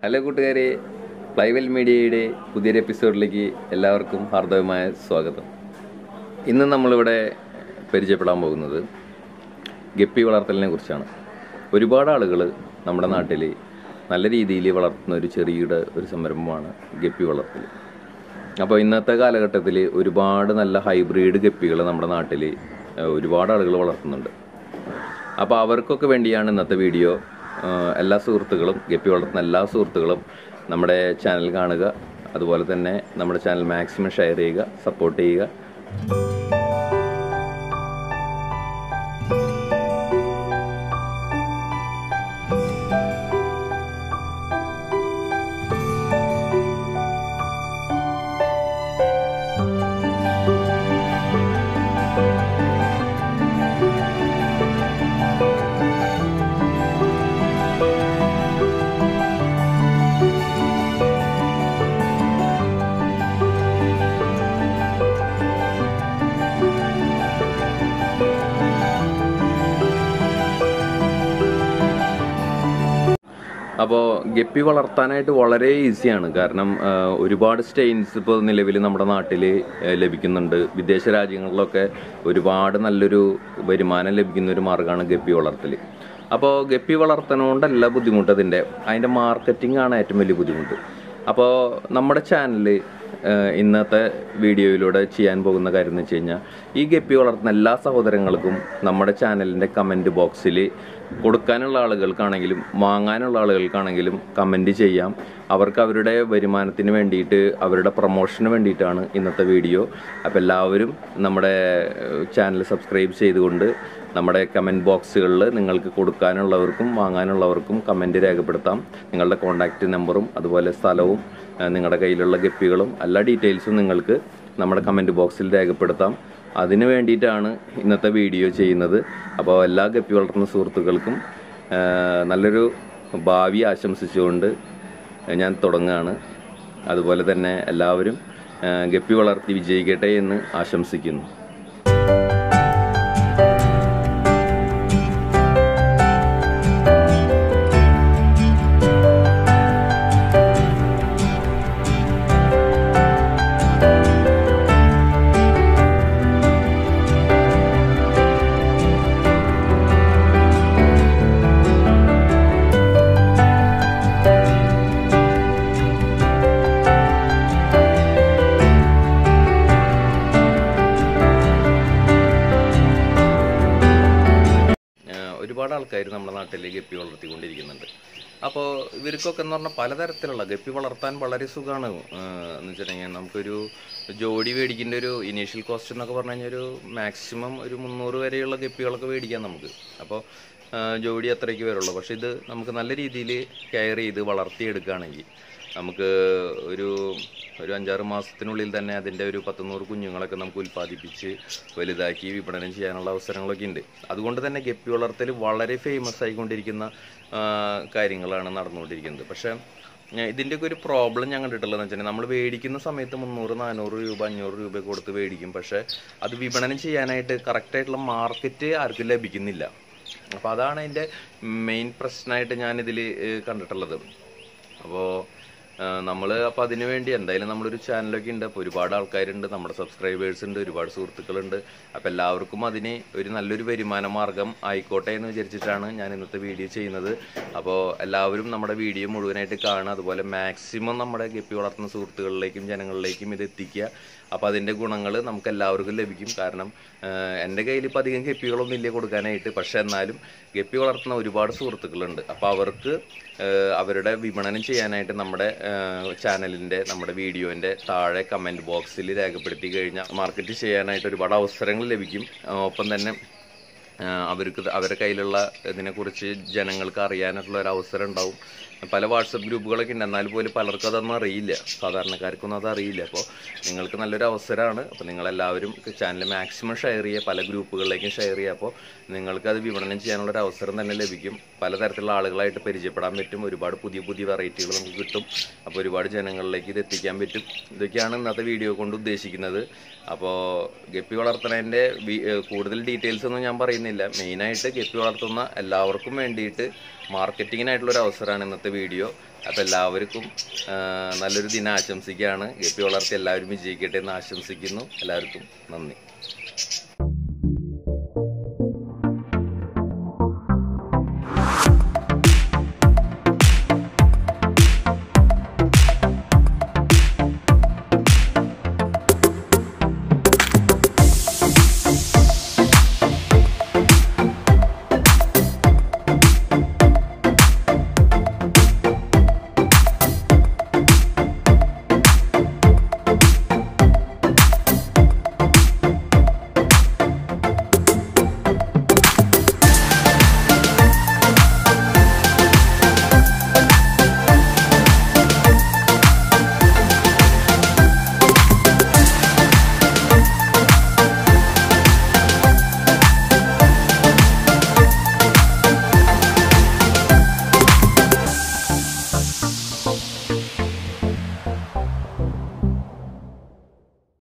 Hello കൂട്ടുകാരെ, Flywell മീഡിയയുടെ പുതിയൊരു എപ്പിസോഡിലേക്ക് എല്ലാവർക്കും ഹാർദവമായ സ്വാഗതം. ഇന്ന് നമ്മളിവിടെ പരിചയപ്പെടാൻ പോകുന്നത് ഗപ്പി വളർത്തലിനെ കുറിച്ചാണ്. ഒരുപാട് ആളുകൾ നമ്മുടെ നാട്ടിൽ നല്ല രീതിയിൽ വളർത്തുന്ന ഒരു ചെറിയ സംരംഭമാണ് ഗപ്പി വളർത്തൽ. അപ്പോൾ ഇന്നത്തെ കാലഘട്ടത്തിൽ ഒരുപാട് നല്ല ഹൈബ്രിഡ് ഗപ്പികൾ നമ്മുടെ നാട്ടിൽ ഒരുപാട് ആളുകൾ വളർത്തുന്നുണ്ട്. അപ്പോൾ അവർക്കൊക്കെ വേണ്ടിയാണ് ഇന്നത്തെ വീഡിയോ. എല്ലാ സുഹൃത്തുക്കളും, ഗപ്പി വളർത്തുന്ന എല്ലാ സുഹൃത്തുക്കളും നമ്മുടെ ചാനൽ കാണുക. അതുപോലെ തന്നെ നമ്മുടെ ചാനൽ മാക്സിമം ഷെയർ ചെയ്യുക, സപ്പോർട്ട് ചെയ്യുക. അപ്പോൾ ഗപ്പി വളർത്താനായിട്ട് വളരെ ഈസിയാണ്. കാരണം ഒരുപാട് സ്റ്റെയിൻസ് ഇപ്പോൾ നിലവിൽ നമ്മുടെ നാട്ടിൽ ലഭിക്കുന്നുണ്ട്. വിദേശ രാജ്യങ്ങളിലൊക്കെ ഒരുപാട് നല്ലൊരു വരുമാനം ലഭിക്കുന്ന ഒരു മാർഗ്ഗമാണ് ഗപ്പി വളർത്തൽ. അപ്പോൾ ഗപ്പി വളർത്തണോണ്ടല്ല ബുദ്ധിമുട്ട്, അതിൻ്റെ മാർക്കറ്റിംഗ് ആണ് ഏറ്റവും വലിയ ബുദ്ധിമുട്ട്. അപ്പോൾ നമ്മുടെ ചാനൽ ഇന്നത്തെ വീഡിയോയിലൂടെ ചെയ്യാൻ പോകുന്ന കാര്യം എന്ന് വെച്ച് കഴിഞ്ഞാൽ, ഈ ഗപ്പി വളർത്തുന്ന എല്ലാ സഹോദരങ്ങൾക്കും നമ്മുടെ ചാനലിൻ്റെ കമൻറ്റ് ബോക്സിൽ കൊടുക്കാനുള്ള ആളുകൾക്കാണെങ്കിലും വാങ്ങാനുള്ള ആളുകൾക്കാണെങ്കിലും കമൻറ്റ് ചെയ്യാം. അവർക്ക് അവരുടെ വരുമാനത്തിന് വേണ്ടിയിട്ട്, അവരുടെ പ്രൊമോഷന് വേണ്ടിയിട്ടാണ് ഇന്നത്തെ വീഡിയോ. അപ്പോൾ എല്ലാവരും നമ്മുടെ ചാനൽ സബ്സ്ക്രൈബ് ചെയ്തുകൊണ്ട് നമ്മുടെ കമൻറ്റ് ബോക്സുകളിൽ നിങ്ങൾക്ക് കൊടുക്കാനുള്ളവർക്കും വാങ്ങാനുള്ളവർക്കും കമൻറ്റ് രേഖപ്പെടുത്താം. നിങ്ങളുടെ കോൺടാക്റ്റ് നമ്പറും അതുപോലെ സ്ഥലവും നിങ്ങളുടെ കയ്യിലുള്ള ഗപ്പികളും എല്ലാ ഡീറ്റെയിൽസും നിങ്ങൾക്ക് നമ്മുടെ കമൻറ്റ് ബോക്സിൽ രേഖപ്പെടുത്താം. അതിന് വേണ്ടിയിട്ടാണ് ഇന്നത്തെ വീഡിയോ ചെയ്യുന്നത്. അപ്പോൾ എല്ലാ ഗപ്പി വളർത്തുന്ന സുഹൃത്തുക്കൾക്കും നല്ലൊരു ഭാവി ആശംസിച്ചുകൊണ്ട് ഞാൻ തുടങ്ങുകയാണ്. അതുപോലെ തന്നെ എല്ലാവരും ഗപ്പി വളർത്തി വിജയിക്കട്ടെ എന്ന് ആശംസിക്കുന്നു. ഒരുപാട് ആൾക്കാർ നമ്മുടെ നാട്ടിൽ ഗപ്പി വളർത്തിക്കൊണ്ടിരിക്കുന്നുണ്ട്. അപ്പോൾ ഇവർക്കൊക്കെ എന്ന് പറഞ്ഞാൽ പലതരത്തിലുള്ള ഗപ്പി വളർത്താൻ വളരെ സുഖമാണ്. എന്ന് വെച്ചിട്ടുണ്ടെങ്കിൽ നമുക്കൊരു ജോഡി മേടിക്കേണ്ട ഒരു ഇനീഷ്യൽ കോസ്റ്റ് എന്നൊക്കെ പറഞ്ഞു കഴിഞ്ഞാൽ ഒരു മാക്സിമം ഒരു 300 വരെയുള്ള ഗപ്പികളൊക്കെ മേടിക്കാം നമുക്ക്. അപ്പോൾ ജോഡി അത്രയ്ക്ക് വരുള്ളൂ. പക്ഷേ ഇത് നമുക്ക് നല്ല രീതിയിൽ കെയർ ചെയ്ത് വളർത്തിയെടുക്കുകയാണെങ്കിൽ നമുക്ക് ഒരു 5-6 മാസത്തിനുള്ളിൽ തന്നെ അതിൻ്റെ ഒരു 100 കുഞ്ഞുങ്ങളൊക്കെ നമുക്ക് ഉൽപ്പാദിപ്പിച്ച് വലുതാക്കി വിപണനം ചെയ്യാനുള്ള അവസരങ്ങളൊക്കെ ഉണ്ട്. അതുകൊണ്ട് തന്നെ ഗപ്പി വളർത്തൽ വളരെ ഫേമസ് ആയിക്കൊണ്ടിരിക്കുന്ന കാര്യങ്ങളാണ് നടന്നുകൊണ്ടിരിക്കുന്നത്. പക്ഷേ ഇതിൻ്റെയൊക്കെ ഒരു പ്രോബ്ലം ഞാൻ കണ്ടിട്ടുള്ളതെന്ന് വെച്ചാൽ, നമ്മൾ മേടിക്കുന്ന സമയത്ത് 300, 400 രൂപ, 500 രൂപ കൊടുത്ത് മേടിക്കും. പക്ഷേ അത് വിപണനം ചെയ്യാനായിട്ട് കറക്റ്റായിട്ടുള്ള മാർക്കറ്റ് ആർക്കും ലഭിക്കുന്നില്ല. അപ്പോൾ അതാണ് അതിൻ്റെ മെയിൻ പ്രശ്നമായിട്ട് ഞാനിതിൽ കണ്ടിട്ടുള്ളത്. അപ്പോൾ അപ്പോൾ അതിനു വേണ്ടി എന്തായാലും നമ്മളൊരു ചാനലൊക്കെ ഉണ്ട്. അപ്പോൾ ഒരുപാട് ആൾക്കാരുണ്ട്, നമ്മുടെ സബ്സ്ക്രൈബേഴ്സ് ഉണ്ട്, ഒരുപാട് സുഹൃത്തുക്കളുണ്ട്. അപ്പോൾ എല്ലാവർക്കും അതിന് ഒരു നല്ലൊരു വരുമാന മാർഗം ആയിക്കോട്ടെ എന്ന് വിചാരിച്ചിട്ടാണ് ഞാൻ ഇന്നത്തെ വീഡിയോ ചെയ്യുന്നത്. അപ്പോൾ എല്ലാവരും നമ്മുടെ വീഡിയോ മുഴുവനായിട്ട് കാണുക. അതുപോലെ മാക്സിമം നമ്മുടെ ഗപ്പി വളർത്തുന്ന സുഹൃത്തുക്കളിലേക്കും ജനങ്ങളിലേക്കും ഇത് എത്തിക്കുക. അപ്പോൾ അതിൻ്റെ ഗുണങ്ങൾ നമുക്ക് എല്ലാവർക്കും ലഭിക്കും. കാരണം എൻ്റെ കയ്യിൽ ഇപ്പോൾ അധികം ഗപ്പികളൊന്നും ഇല്ല കൊടുക്കാനായിട്ട്. പക്ഷേ എന്നാലും ഗപ്പി വളർത്തുന്ന ഒരുപാട് സുഹൃത്തുക്കളുണ്ട്. അപ്പോൾ അവർക്ക് അവരുടെ വിപണനം ചെയ്യാനായിട്ട് നമ്മുടെ ചാനലിൻ്റെ, നമ്മുടെ വീഡിയോൻ്റെ താഴെ കമൻറ്റ് ബോക്സിൽ രേഖപ്പെടുത്തി കഴിഞ്ഞാൽ മാർക്കറ്റ് ചെയ്യാനായിട്ട് ഒരുപാട് അവസരങ്ങൾ ലഭിക്കും. ഒപ്പം തന്നെ അവരുടെ കയ്യിലുള്ള ഇതിനെക്കുറിച്ച് ജനങ്ങൾക്ക് അറിയാനായിട്ടുള്ള ഒരു അവസരം ഉണ്ടാവും. പല വാട്സപ്പ് ഗ്രൂപ്പുകളൊക്കെ ഉണ്ട്, എന്നാൽ പോലും പലർക്കും അതൊന്നും അറിയില്ല, സാധാരണക്കാർക്കൊന്നും അത് അറിയില്ല. അപ്പോൾ നിങ്ങൾക്ക് നല്ലൊരു അവസരമാണ്. അപ്പോൾ നിങ്ങളെല്ലാവരും ചാനൽ മാക്സിമം ഷെയർ ചെയ്യുക, പല ഗ്രൂപ്പുകളിലേക്കും ഷെയർ ചെയ്യുക. അപ്പോൾ നിങ്ങൾക്കത് വിപണനം ചെയ്യാനുള്ളൊരു അവസരം തന്നെ ലഭിക്കും. പലതരത്തിലുള്ള ആളുകളായിട്ട് പരിചയപ്പെടാൻ പറ്റും. ഒരുപാട് പുതിയ പുതിയ വെറൈറ്റികൾ നമുക്ക് കിട്ടും. അപ്പോൾ ഒരുപാട് ജനങ്ങളിലേക്ക് ഇത് എത്തിക്കാൻ പറ്റും. ഇതൊക്കെയാണ് ഇന്നത്തെ വീഡിയോ കൊണ്ട് ഉദ്ദേശിക്കുന്നത്. അപ്പോൾ ഗപ്പി വളർത്തുന്നതിൻ്റെ കൂടുതൽ ഡീറ്റെയിൽസ് ഒന്നും ഞാൻ പറയുന്നില്ല. പറയുന്നില്ല. മെയിനായിട്ട് ഗപ്പി വളർത്തുന്ന എല്ലാവർക്കും വേണ്ടിയിട്ട് മാർക്കറ്റിങ്ങിനായിട്ടുള്ളൊരു അവസരമാണ് ഇന്നത്തെ വീഡിയോ. അപ്പോൾ എല്ലാവർക്കും നല്ലൊരു ദിനം ആശംസിക്കുകയാണ്. ഗപ്പി വളർത്തി എല്ലാവരും വിജയിക്കട്ടെ എന്ന് ആശംസിക്കുന്നു. എല്ലാവർക്കും നന്ദി.